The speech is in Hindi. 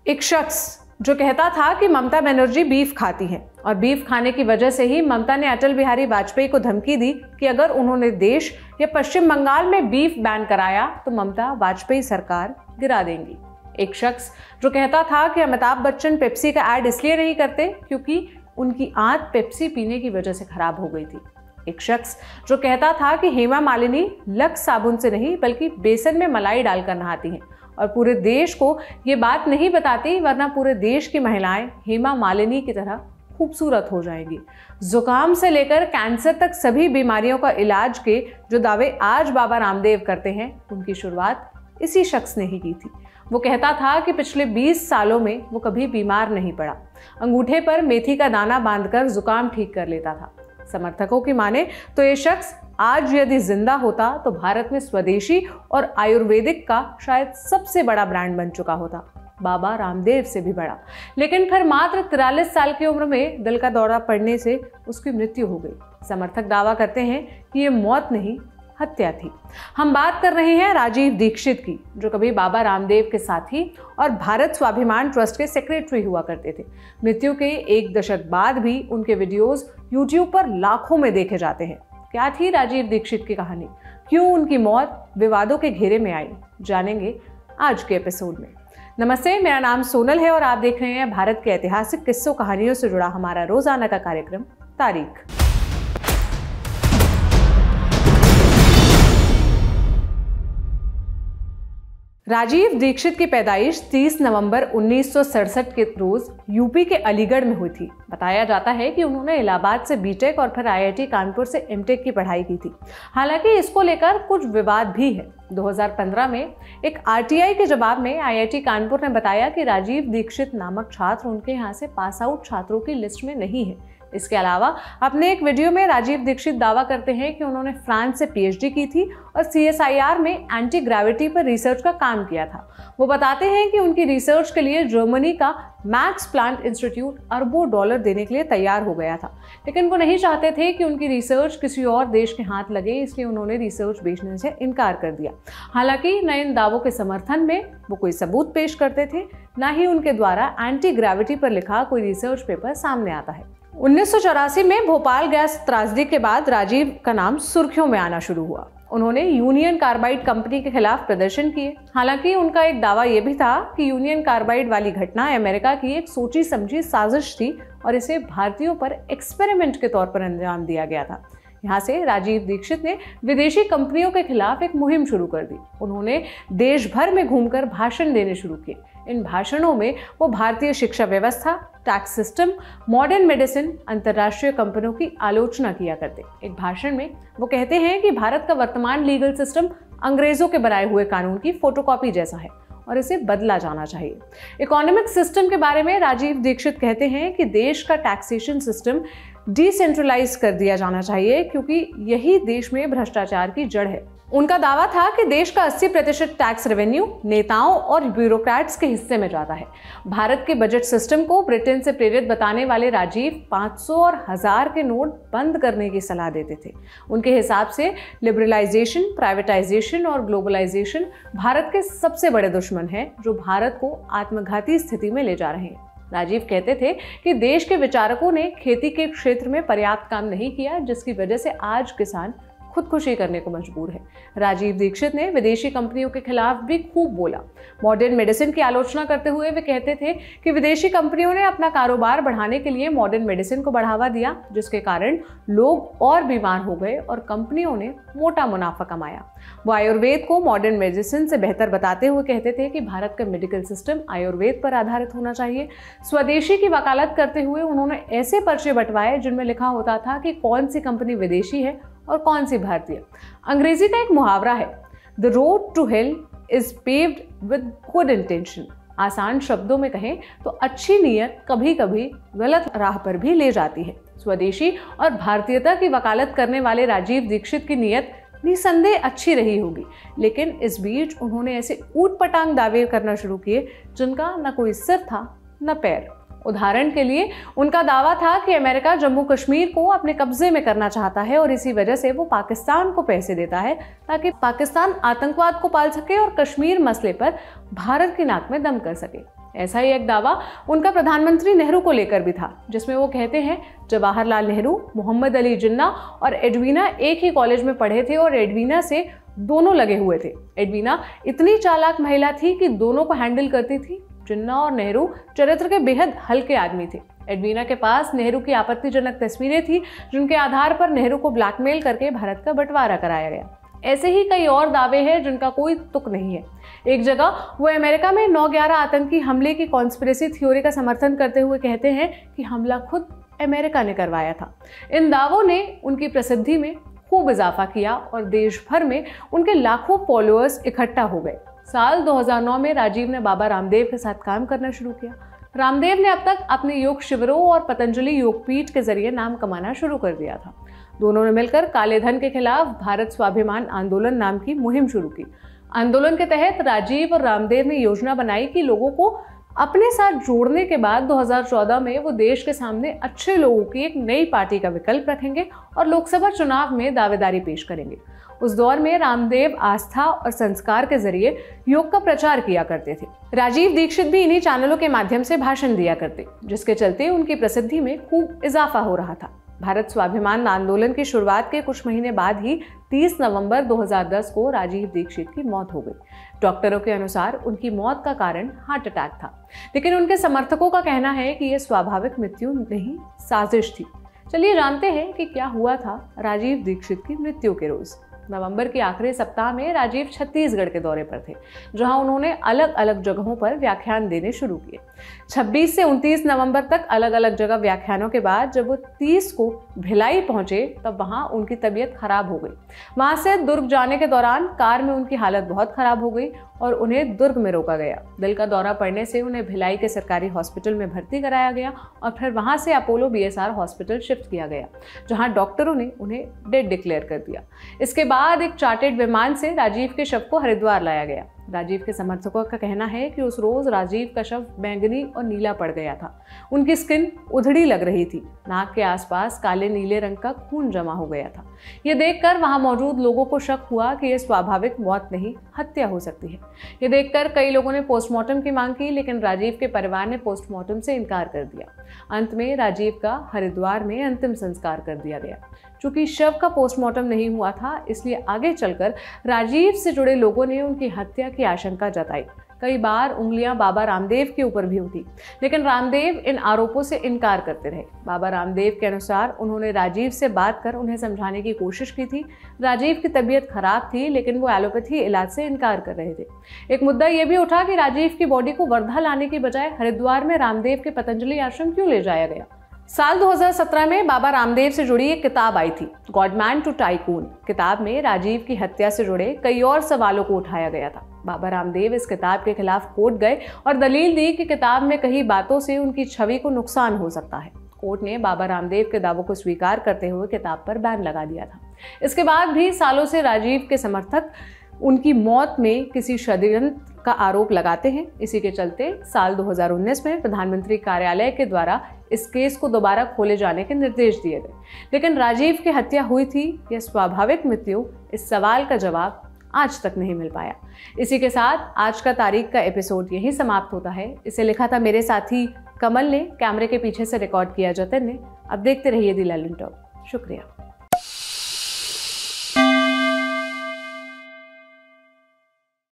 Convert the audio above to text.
एक शख्स जो कहता था कि ममता बनर्जी बीफ खाती हैं और बीफ खाने की वजह से ही ममता ने अटल बिहारी वाजपेयी को धमकी दी कि अगर उन्होंने देश या पश्चिम बंगाल में बीफ बैन कराया तो ममता वाजपेयी सरकार गिरा देंगी। एक शख्स जो कहता था कि अमिताभ बच्चन पेप्सी का ऐड इसलिए नहीं करते क्योंकि उनकी आंत पेप्सी पीने की वजह से खराब हो गई थी। एक शख्स जो कहता था कि हेमा मालिनी लक्स साबुन से नहीं बल्कि बेसन में मलाई डालकर नहाती हैं और पूरे देश को ये बात नहीं बताती वरना पूरे देश की महिलाएं हेमा मालिनी की तरह खूबसूरत हो जाएंगी। जुकाम से लेकर कैंसर तक सभी बीमारियों का इलाज के जो दावे आज बाबा रामदेव करते हैं उनकी शुरुआत इसी शख्स ने ही की थी। वो कहता था कि पिछले 20 सालों में वो कभी बीमार नहीं पड़ा, अंगूठे पर मेथी का दाना बांधकर जुकाम ठीक कर लेता था। समर्थकों की माने तो ये शख्स आज यदि जिंदा होता तो भारत में स्वदेशी और आयुर्वेदिक का शायद सबसे बड़ा ब्रांड बन चुका होता, बाबा रामदेव से भी बड़ा। लेकिन फिर मात्र 43 साल की उम्र में दिल का दौरा पड़ने से उसकी मृत्यु हो गई। समर्थक दावा करते हैं कि ये मौत नहीं हत्या थी। हम बात कर रहे हैं राजीव दीक्षित की, जो कभी बाबा रामदेव के साथी और भारत स्वाभिमान ट्रस्ट के सेक्रेटरी हुआ करते थे। मृत्यु के 1 दशक बाद भी उनके वीडियोस यूट्यूब पर लाखों में देखे जाते हैं। क्या थी राजीव दीक्षित की कहानी, क्यों उनकी मौत विवादों के घेरे में आई, जानेंगे आज के एपिसोड में। नमस्ते, मेरा नाम सोनल है और आप देख रहे हैं भारत के ऐतिहासिक किस्सों कहानियों से जुड़ा हमारा रोजाना का कार्यक्रम तारीख। राजीव दीक्षित की पैदाइश 30 नवंबर 1967 के रोज यूपी के अलीगढ़ में हुई थी। बताया जाता है कि उन्होंने इलाहाबाद से बीटेक और फिर आईआईटी कानपुर से एमटेक की पढ़ाई की थी। हालांकि इसको लेकर कुछ विवाद भी है। 2015 में एक आरटीआई के जवाब में आईआईटी कानपुर ने बताया कि राजीव दीक्षित नामक छात्र उनके यहाँ से पास आउट छात्रों की लिस्ट में नहीं है। इसके अलावा अपने एक वीडियो में राजीव दीक्षित दावा करते हैं कि उन्होंने फ्रांस से पीएचडी की थी और सीएसआईआर में एंटी ग्रेविटी पर रिसर्च का काम किया था। वो बताते हैं कि उनकी रिसर्च के लिए जर्मनी का मैक्स प्लांट इंस्टीट्यूट अरबों डॉलर देने के लिए तैयार हो गया था, लेकिन वो नहीं चाहते थे कि उनकी रिसर्च किसी और देश के हाथ लगे, इसलिए उन्होंने रिसर्च बेचने से इनकार कर दिया। हालांकि न इन दावों के समर्थन में वो कोई सबूत पेश करते थे, न ही उनके द्वारा एंटी ग्रेविटी पर लिखा कोई रिसर्च पेपर सामने आता है। 1984 में भोपाल गैस त्रासदी के बाद राजीव का नाम सुर्खियों में आना शुरू हुआ। उन्होंने यूनियन कार्बाइड कंपनी के खिलाफ प्रदर्शन किए। हालांकि उनका एक दावा यह भी था कि यूनियन कार्बाइड वाली घटना अमेरिका की एक सोची समझी साजिश थी और इसे भारतीयों पर एक्सपेरिमेंट के तौर पर अंजाम दिया गया था। यहाँ से राजीव दीक्षित ने विदेशी कंपनियों के खिलाफ एक मुहिम शुरू कर दी। उन्होंने देश भर में घूमकर भाषण देने शुरू किए। इन भाषणों में वो भारतीय शिक्षा व्यवस्था, टैक्स सिस्टम, मॉडर्न मेडिसिन, अंतर्राष्ट्रीय कंपनियों की आलोचना किया करते। एक भाषण में वो कहते हैं कि भारत का वर्तमान लीगल सिस्टम अंग्रेजों के बनाए हुए कानून की फोटोकॉपी जैसा है और इसे बदला जाना चाहिए। इकोनॉमिक सिस्टम के बारे में राजीव दीक्षित कहते हैं कि देश का टैक्सेशन सिस्टम डिसेंट्रलाइज कर दिया जाना चाहिए क्योंकि यही देश में भ्रष्टाचार की जड़ है। उनका दावा था कि देश का 80% टैक्स रेवेन्यू नेताओं और ब्यूरोक्रेट्स के हिस्से में जाता है। भारत के बजट सिस्टम को ब्रिटेन से प्रेरित बताने वाले राजीव 500 और 1000 के नोट बंद करने की सलाह देते थे। उनके हिसाब से लिबरलाइजेशन, प्राइवेटाइजेशन और ग्लोबलाइजेशन भारत के सबसे बड़े दुश्मन हैं जो भारत को आत्मघाती स्थिति में ले जा रहे हैं। राजीव कहते थे कि देश के विचारकों ने खेती के क्षेत्र में पर्याप्त काम नहीं किया, जिसकी वजह से आज किसान खुदकुशी करने को मजबूर है। राजीव दीक्षित ने विदेशी कंपनियों के खिलाफ भी खूब बोला। मॉडर्न मेडिसिन की आलोचना करते हुए वे कहते थे कि विदेशी कंपनियों ने अपना कारोबार बढ़ाने के लिए मॉडर्न मेडिसिन को बढ़ावा दिया, जिसके कारण लोग और बीमार हो गए और कंपनियों ने मोटा मुनाफा कमाया। वो आयुर्वेद को मॉडर्न मेडिसिन से बेहतर बताते हुए कहते थे कि भारत का मेडिकल सिस्टम आयुर्वेद पर आधारित होना चाहिए। स्वदेशी की वकालत करते हुए उन्होंने ऐसे पर्चे बंटवाए जिनमें लिखा होता था कि कौन सी कंपनी विदेशी है और कौन सी भारतीय। अंग्रेजी का एक मुहावरा है, the road to hell is paved with good intention. आसान शब्दों में कहें तो अच्छी नीयत कभी कभी गलत राह पर भी ले जाती है। स्वदेशी और भारतीयता की वकालत करने वाले राजीव दीक्षित की नीयत निसंदेह अच्छी रही होगी, लेकिन इस बीच उन्होंने ऐसे ऊटपटांग दावे करना शुरू किए जिनका न कोई सिर था न पैर। उदाहरण के लिए उनका दावा था कि अमेरिका जम्मू कश्मीर को अपने कब्जे में करना चाहता है और इसी वजह से वो पाकिस्तान को पैसे देता है ताकि पाकिस्तान आतंकवाद को पाल सके और कश्मीर मसले पर भारत की नाक में दम कर सके। ऐसा ही एक दावा उनका प्रधानमंत्री नेहरू को लेकर भी था, जिसमें वो कहते हैं जवाहरलाल नेहरू, मोहम्मद अली जिन्ना और एडवीना एक ही कॉलेज में पढ़े थे और एडवीना से दोनों लगे हुए थे। एडवीना इतनी चालाक महिला थी कि दोनों को हैंडल करती थी। जिन्ना और नेहरू चरित्र के बेहद हल्के आदमी थे। एडवीना के पास नेहरू की आपत्तिजनक तस्वीरें थी, जिनके आधार पर नेहरू को ब्लैकमेल करके भारत का बंटवारा कराया गया। ऐसे ही कई और दावे हैं जिनका कोई तुक नहीं है। एक जगह वो अमेरिका में 9/11 आतंकी हमले की कॉन्स्पिरेसी थ्योरी का समर्थन करते हुए कहते हैं कि हमला खुद अमेरिका ने करवाया था। इन दावों ने उनकी प्रसिद्धि में खूब इजाफा किया और देश भर में उनके लाखों फॉलोअर्स इकट्ठा हो गए। साल 2009 में राजीव ने बाबा रामदेव के साथ काम करना शुरू किया। रामदेव ने अब तक अपने योग शिविरों और पतंजलि योगपीठ के जरिए नाम कमाना शुरू कर दिया था। दोनों ने मिलकर काले धन के खिलाफ भारत स्वाभिमान आंदोलन नाम की मुहिम शुरू की। आंदोलन के तहत राजीव और रामदेव ने योजना बनाई कि लोगों को अपने साथ जोड़ने के बाद 2014 में वो देश के सामने अच्छे लोगों की एक नई पार्टी का विकल्प रखेंगे और लोकसभा चुनाव में दावेदारी पेश करेंगे। उस दौर में रामदेव आस्था और संस्कार के जरिए योग का प्रचार किया करते थे। राजीव दीक्षित भी इन्हीं चैनलों के माध्यम से भाषण दिया करते, जिसके चलते उनकी प्रसिद्धि में खूब इजाफा हो रहा था। भारत स्वाभिमान आंदोलन की शुरुआत के कुछ महीने बाद ही 30 नवंबर 2010 को राजीव दीक्षित की मौत हो गई। डॉक्टरों के अनुसार उनकी मौत का कारण हार्ट अटैक था, लेकिन उनके समर्थकों का कहना है कि यह स्वाभाविक मृत्यु नहीं, साजिश थी। चलिए जानते हैं कि क्या हुआ था राजीव दीक्षित की मृत्यु के रोज। नवंबर के आखिरी सप्ताह में राजीव छत्तीसगढ़ के दौरे पर थे, जहां उन्होंने अलग अलग जगहों पर व्याख्यान देने शुरू किए। 26 से 29 नवंबर तक अलग अलग जगह व्याख्यानों के बाद जब वो 30 को भिलाई पहुंचे, तब वहां उनकी तबीयत खराब हो गई। वहां से दुर्ग जाने के दौरान कार में उनकी हालत बहुत खराब हो गई और उन्हें दुर्ग में रोका गया। दिल का दौरा पड़ने से उन्हें भिलाई के सरकारी हॉस्पिटल में भर्ती कराया गया और फिर वहां से अपोलो BSR हॉस्पिटल शिफ्ट किया गया, जहां डॉक्टरों ने उन्हें डेड डिक्लेयर कर दिया। इसके बाद एक चार्टर्ड विमान से राजीव के शव को हरिद्वार लाया गया। राजीव के समर्थकों का कहना है कि उस रोज राजीव का शव बैंगनी और नीला पड़ गया था। उनकी स्किन उधड़ी लग रही थी, नाक के आसपास काले नीले रंग का खून जमा हो गया था। यह देखकर वहां मौजूद लोगों को शक हुआ कि यह स्वाभाविक मौत नहीं, हत्या हो सकती है। यह देखकर कई लोगों ने पोस्टमार्टम की मांग की, लेकिन राजीव के परिवार ने पोस्टमार्टम से इनकार कर दिया। अंत में राजीव का हरिद्वार में अंतिम संस्कार कर दिया गया। चूंकि शव का पोस्टमार्टम नहीं हुआ था, इसलिए आगे चलकर राजीव से जुड़े लोगों ने उनकी हत्या की आशंका जताई। कई बार उंगलियां बाबा रामदेव के ऊपर भी उठी, लेकिन रामदेव इन आरोपों से इनकार करते रहे। बाबा रामदेव के अनुसार उन्होंने राजीव से बात कर उन्हें समझाने की कोशिश की थी। राजीव की तबीयत खराब थी, लेकिन वो एलोपैथी इलाज से इनकार कर रहे थे। एक मुद्दा यह भी उठा कि राजीव की बॉडी को वर्धा लाने की बजाय हरिद्वार में रामदेव के पतंजलि आश्रम क्यों ले जाया गया। साल 2017 में बाबा रामदेव से जुड़ी एक किताब आई थी, गॉडमैन टू टाइकून। किताब में राजीव की हत्या से जुड़े कई और सवालों को उठाया गया था। बाबा रामदेव इस किताब के खिलाफ कोर्ट गए और दलील दी कि किताब में कई बातों से उनकी छवि को नुकसान हो सकता है। कोर्ट ने बाबा रामदेव के दावों को स्वीकार करते हुए किताब पर बैन लगा दिया था। इसके बाद भी सालों से राजीव के समर्थक उनकी मौत में किसी षड्यंत्र का आरोप लगाते हैं। इसी के चलते साल 2019 में प्रधानमंत्री कार्यालय के द्वारा इस केस को दोबारा खोले जाने के निर्देश दिए गए, लेकिन राजीव की हत्या हुई थी या स्वाभाविक मृत्यु, इस सवाल का जवाब आज तक नहीं मिल पाया। इसी के साथ आज का तारीख का एपिसोड यही समाप्त होता है। इसे लिखा था मेरे साथी कमल ने, कैमरे के पीछे से रिकॉर्ड किया जतन ने। अब देखते रहिए दी ललन टॉक। शुक्रिया।